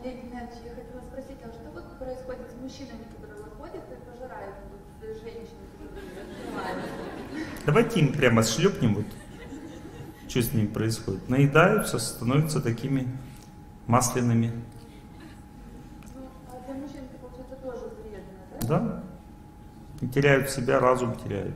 Олег Геннадьевич, я хотела спросить, а что вот происходит с мужчинами, которые выходят и пожирают женщин, которые открывают? Давайте им прямо шлепнем, вот, что с ними происходит. Наедаются, становятся такими масляными. Ну, а для мужчин это, получается, тоже вредно, да? Да. И теряют себя, разум теряют.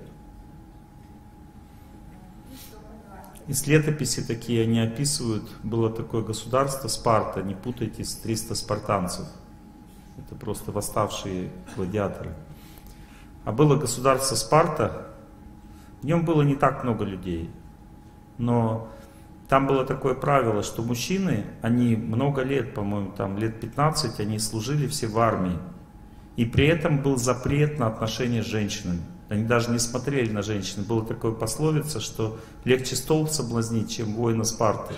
Из летописи такие они описывают. Было такое государство Спарта, не путайте, с 300 спартанцев. Это просто восставшие гладиаторы. А было государство Спарта, в нем было не так много людей. Но там было такое правило, что мужчины, они много лет, по-моему, там лет 15, они служили все в армии. И при этом был запрет на отношения с женщинами. Они даже не смотрели на женщин. Была такая пословица, что легче столб соблазнить, чем воина Спарты.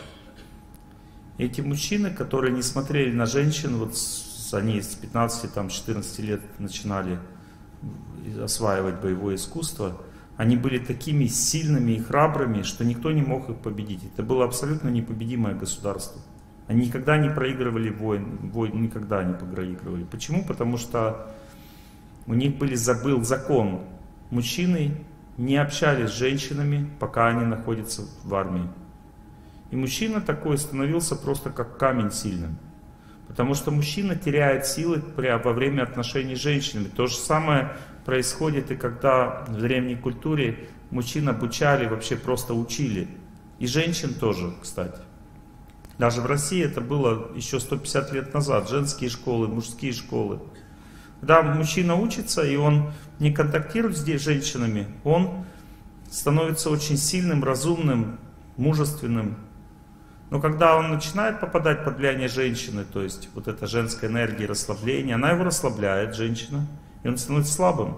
И эти мужчины, которые не смотрели на женщин, вот они с 15-14 лет начинали осваивать боевое искусство, они были такими сильными и храбрыми, что никто не мог их победить. Это было абсолютно непобедимое государство. Они никогда не проигрывали войн, никогда не проигрывали. Почему? Потому что у них был закон. Мужчины не общались с женщинами, пока они находятся в армии. И мужчина такой становился просто как камень сильным. Потому что мужчина теряет силы во время отношений с женщинами. То же самое происходит и когда в древней культуре мужчин обучали, вообще просто учили. И женщин тоже, кстати. Даже в России это было еще 150 лет назад. Женские школы, мужские школы. Когда мужчина учится, и он не контактирует с женщинами, он становится очень сильным, разумным, мужественным. Но когда он начинает попадать под влияние женщины, то есть вот эта женская энергия, расслабление, она его расслабляет, женщина, и он становится слабым.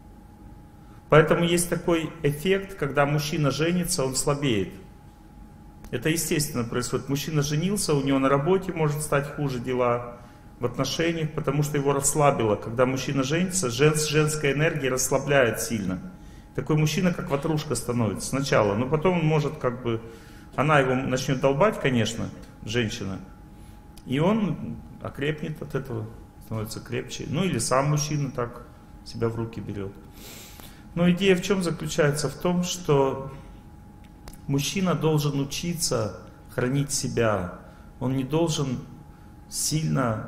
Поэтому есть такой эффект, когда мужчина женится, он слабеет. Это естественно происходит. Мужчина женился, у него на работе может стать хуже дела, в отношениях, потому что его расслабило. Когда мужчина женится, женская энергия расслабляет сильно. Такой мужчина, как ватрушка, становится сначала, но потом он может как бы... Она его начнет долбать, конечно, женщина, и он окрепнет от этого, становится крепче. Ну или сам мужчина так себя в руки берет. Но идея в чем заключается? В том, что мужчина должен учиться хранить себя. Он не должен сильно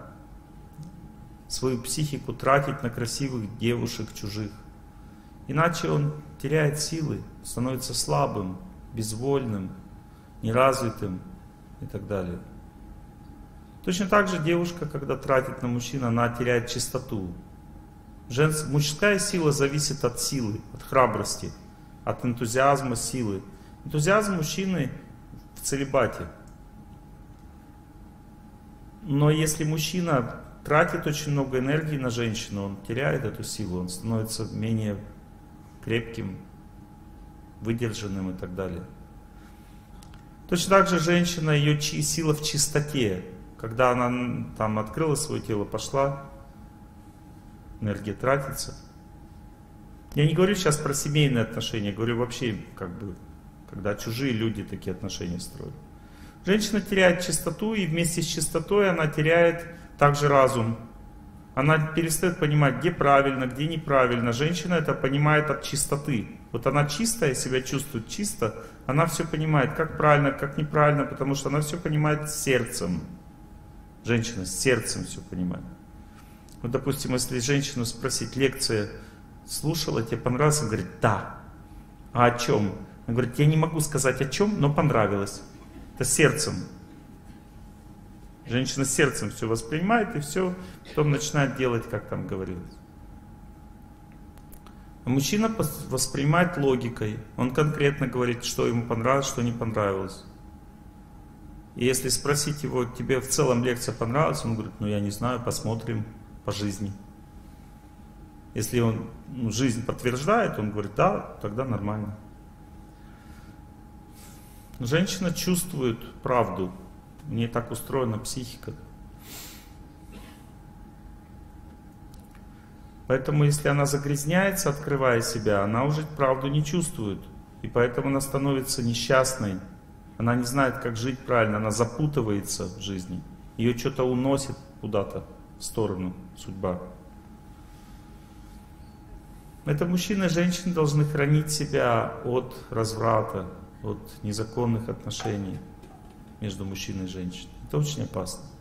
свою психику тратить на красивых девушек чужих. Иначе он теряет силы, становится слабым, безвольным, неразвитым и так далее. Точно так же девушка, когда тратит на мужчину, она теряет чистоту. Мужская сила зависит от силы, от храбрости, от энтузиазма, силы. Энтузиазм мужчины в целибате. Но если мужчина тратит очень много энергии на женщину, он теряет эту силу, он становится менее крепким, выдержанным и так далее. Точно так же женщина, ее сила в чистоте. Когда она там открыла свое тело, пошла, энергия тратится. Я не говорю сейчас про семейные отношения, я говорю вообще, как бы, когда чужие люди такие отношения строят. Женщина теряет чистоту, и вместе с чистотой она теряет также разум. Она перестает понимать, где правильно, где неправильно. Женщина это понимает от чистоты. Вот она чистая, себя чувствует чисто, она все понимает, как правильно, как неправильно, потому что она все понимает сердцем. Женщина с сердцем все понимает. Вот, допустим, если женщину спросить, лекция слушала, тебе понравилось? Она говорит, да. А о чем? Она говорит, я не могу сказать о чем, но понравилось. Это сердцем. Женщина сердцем все воспринимает и все, потом начинает делать, как там говорилось. А мужчина воспринимает логикой. Он конкретно говорит, что ему понравилось, что не понравилось. И если спросить его, тебе в целом лекция понравилась, он говорит, ну я не знаю, посмотрим по жизни. Если он жизнь подтверждает, он говорит, да, тогда нормально. Женщина чувствует правду. У нее так устроена психика. Поэтому, если она загрязняется, открывая себя, она уже правду не чувствует. И поэтому она становится несчастной. Она не знает, как жить правильно, она запутывается в жизни. Ее что-то уносит куда-то в сторону, судьба. Это мужчины и женщины должны хранить себя от разврата, от незаконных отношений между мужчиной и женщиной. Это очень опасно.